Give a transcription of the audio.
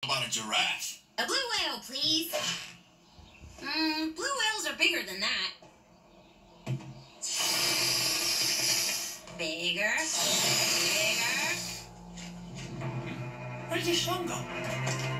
about a giraffe? A blue whale, please. Blue whales are bigger than that. Bigger. Bigger. Where did your son go?